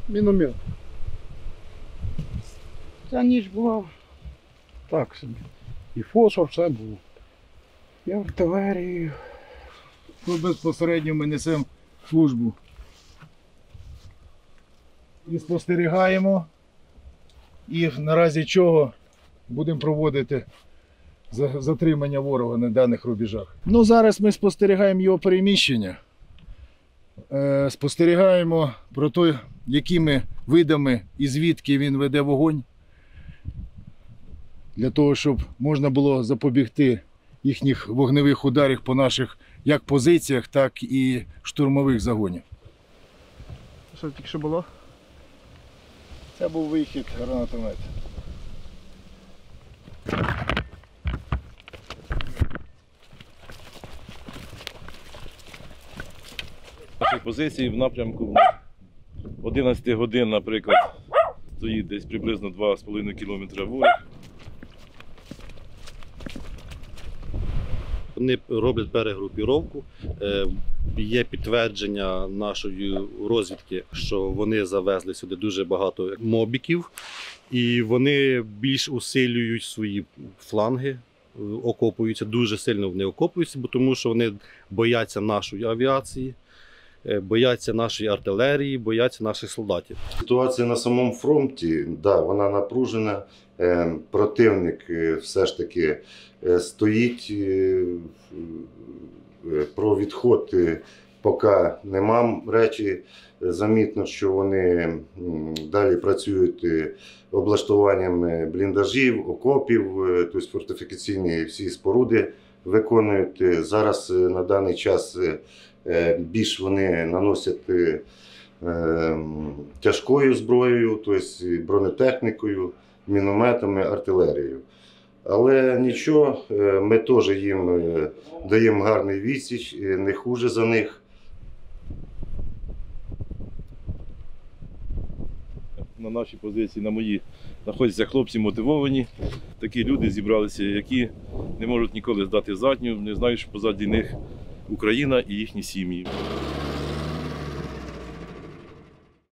міномет. Ця ніч була так собі. І фосфор, все було. І артилерію. Тут безпосередньо ми несемо службу. І спостерігаємо. І наразі чого будемо проводити затримання ворога на даних рубежах. Ну, зараз ми спостерігаємо його переміщення. Спостерігаємо про те, якими видами і звідки він веде вогонь. Для того, щоб можна було запобігти їхніх вогневих ударів по наших як позиціях, так і штурмових загонів. Що тільки що було? Це був вихід гранатомета. Наші позиції в напрямку 11 годин, наприклад, стоїть десь приблизно 2,5 кілометра ворог. Вони роблять перегрупіровку. Є підтвердження нашої розвідки, що вони завезли сюди дуже багато мобіків, і вони більш усилюють свої фланги, окопуються, дуже сильно вони окопуються, тому що вони бояться нашої авіації, бояться нашої артилерії, бояться наших солдатів. Ситуація на самому фронті, да, вона напружена. Противник все ж таки стоїть, про відход поки нема речі. Замітно, що вони далі працюють облаштуванням бліндажів, окопів, тобто фортифікаційні всі споруди виконують. Зараз на даний час більш вони наносять тяжкою зброєю, тобто бронетехнікою, мінометами, артилерією. Але нічого, ми теж їм даємо гарний відсіч, не хуже за них. На нашій позиції, на моїй, знаходяться хлопці мотивовані. Такі люди зібралися, які не можуть ніколи здати задню, не знають, що позаді них Україна і їхні сім'ї.